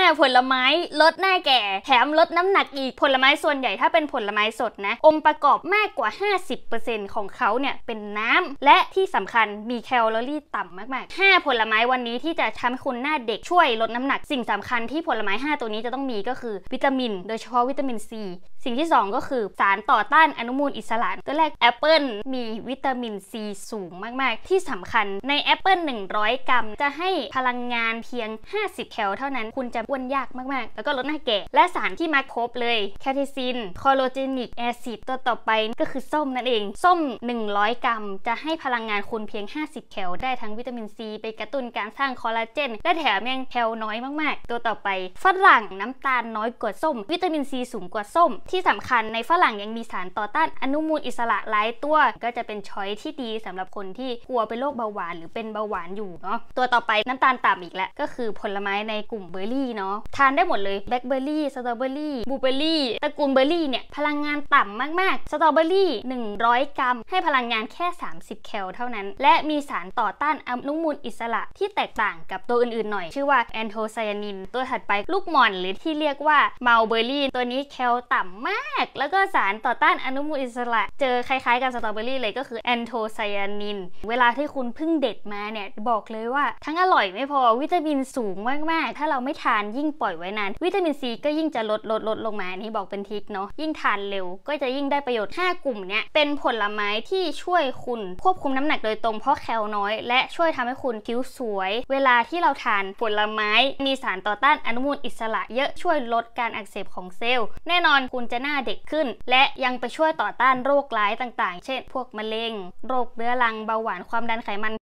5ผลไม้ลดหน้าแก่แถมลดน้ำหนักอีกผลไม้ส่วนใหญ่ถ้าเป็นผลไม้สดนะองค์ประกอบมากกว่า 50% ของเขาเนี่ยเป็นน้ำและที่สำคัญมีแคลอรี่ต่ำมากๆ5ผลไม้วันนี้ที่จะทำให้คุณหน้าเด็กช่วยลดน้ำหนักสิ่งสำคัญที่ผลไม้5ตัวนี้จะต้องมีก็คือวิตามินโดยเฉพาะวิตามินซีสิ่งที่2ก็คือสารต่อต้านอนุมูลอิสระตัวแรกแอปเปิลมีวิตามินซีสูงมากๆที่สำคัญในแอปเปิล100 กรัมจะให้พลังงานเพียง50แคลเท่านั้นคุณจะอ้วนยากมากๆแล้วก็ลดหน้าแก่และสารที่มาครบเลยแคเทซินคอโลเจนิกแอซิดตัวต่อไปก็คือส้มนั่นเองส้ม100 กรัมจะให้พลังงานคุณเพียง50แคลได้ทั้งวิตามินซีไปกระตุ้นการสร้างคอลลาเจนและแถมยังแคลน้อยมากๆตัวต่อไปฝรั่งน้ำตาลน้อยกว่าส้มวิตามินซีสูงกว่าส้มที่สำคัญในฝรั่งยังมีสารต่อต้านอนุมูลอิสระหลายตัวก็จะเป็นช้อยที่ดีสำหรับคนที่กลัวเป็นโรคเบาหวานหรือเป็นเบาหวานอยู่เนาะตัวต่อไปน้ำตาลต่ำอีกแล้วก็คือผลไม้ในกลุ่มเบอร์รี่เนาะทานได้หมดเลยแบล็คเบอร์รี่สตรอเบอร์รี่บลูเบอร์รี่ตระกูลเบอร์รี่เนี่ยพลังงานต่ำมากๆสตรอเบอร์รี่100 กรัมให้พลังงานแค่30แคลเท่านั้นและมีสารต่อต้านอนุมูลอิสระที่แตกต่างกับตัวอื่นๆหน่อยชื่อว่าแอนโทไซยานินตัวถัดไปลูกหม่อนหรือที่เรียกว่ามัลเบอร์รี่ตัวนี้แคลต่ำมากแล้วก็สารต่อต้านอนุมูลอิสระเจอคล้ายๆกับสตรอเบอร์รี่เลยก็คือแอนโทไซยานินเวลาที่คุณเพิ่งเด็ดมาเนี่ยบอกเลยว่าทั้งอร่อยไม่พอวิตามินสูงมากๆถ้าเราไม่ทานยิ่งปล่อยไว้นานวิตามินซีก็ยิ่งจะลดลงมานี่บอกเป็นทริคเนาะยิ่งทานเร็วก็จะยิ่งได้ประโยชน์5กลุ่มเนี้ยเป็นผลไม้ที่ช่วยคุณควบคุมน้ำหนักโดยตรงเพราะแคลน้อยและช่วยทำให้คุณผิวสวยเวลาที่เราทานผลไม้มีสารต่อต้านอนุมูลอิสระเยอะช่วยลดการอักเสบของเซลล์แน่นอนคุณจะหน้าเด็กขึ้นและยังไปช่วยต่อต้านโรคร้ายต่างๆเช่นพวกมะเร็งโรคเรื้อรังเบาหวานความดันไขมัน